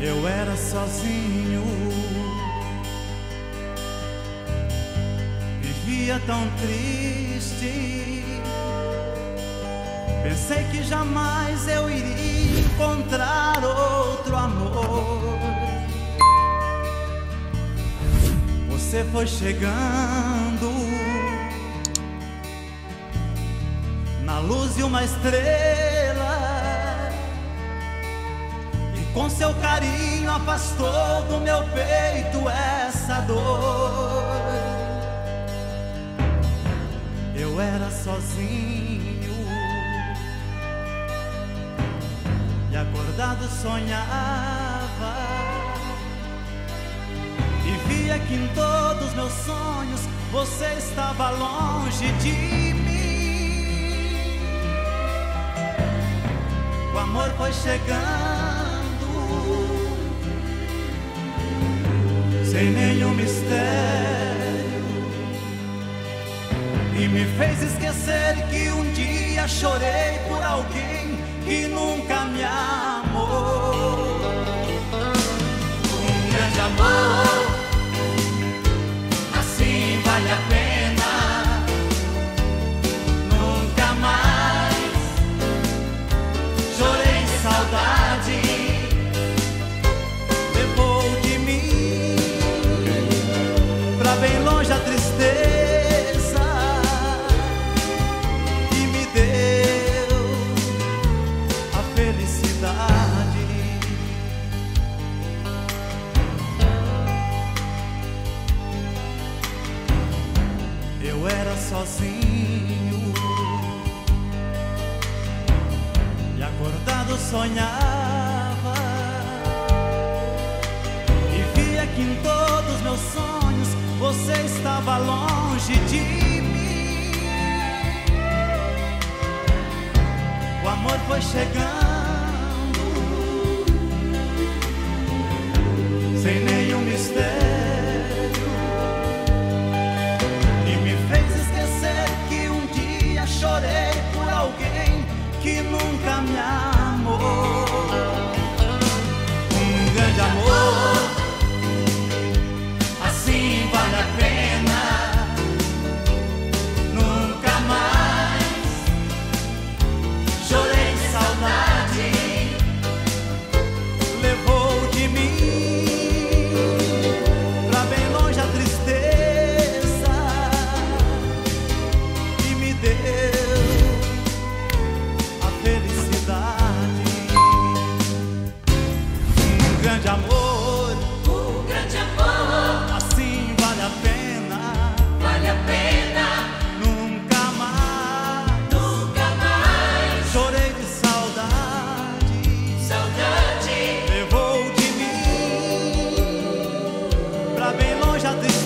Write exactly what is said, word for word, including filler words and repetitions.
Eu era sozinho, vivia tão triste. Pensei que jamais eu iria encontrar outro amor. Você foi chegando na luz de uma estrela, e com seu carinho afastou do meu peito essa dor. Eu era sozinho e acordado sonhava, e via que em todos meus sonhos você estava longe de mim. O amor foi chegando sem nenhum mistério, e me fez esquecer que um dia chorei por alguém que nunca me amou. Um grande amor, assim vale a pena. Nunca mais chorei de saudade. Levou de mim pra bem longe a tristeza e me deu a felicidade. Eu era sozinho e acordado sonhava, e via que em todos meus sonhos você estava longe de mim. O amor foi chegando sem nenhum mistério, e me fez esquecer que um dia chorei por alguém que nunca me amou. Um grande amor, Assim vale a pena. Nunca mais chorei de saudade. levou de mim pra bem longe a tristeza e me deu a felicidade. Um grande amor, Um grande amor, assim vale a pena. vale a pena. Nunca mais Nunca mais chorei de saudade. saudade. Levou de mim pra bem longe a tristeza